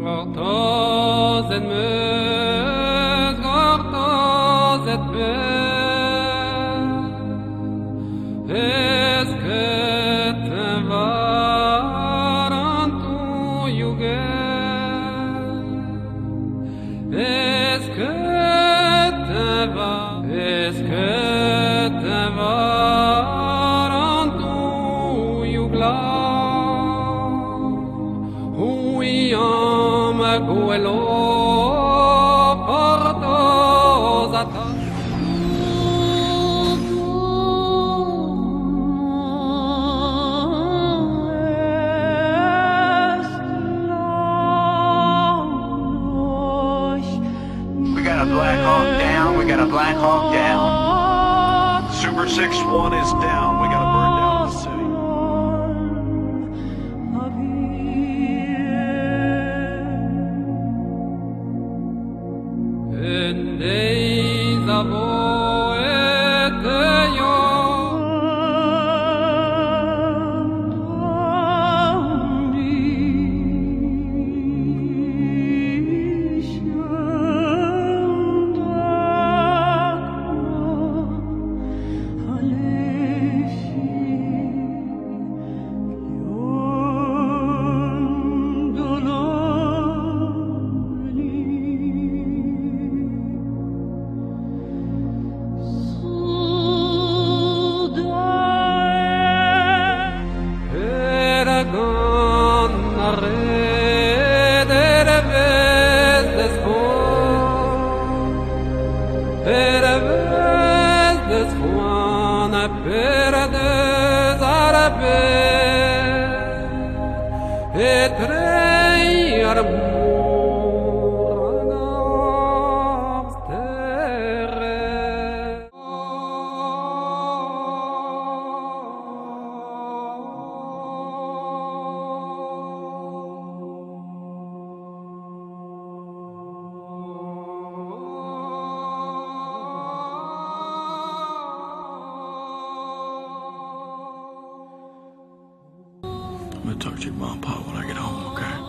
Gortoz et meus, gortoz et bel. Esket varantu jugel. Esket varantu jugla. Huyam guelo gortoz ata. We got a Black Hawk down, we got a Black Hawk down. Super 6-1 is down, we got to burn down the city. En days of I'm gonna talk to your mom and pop when I get home, okay?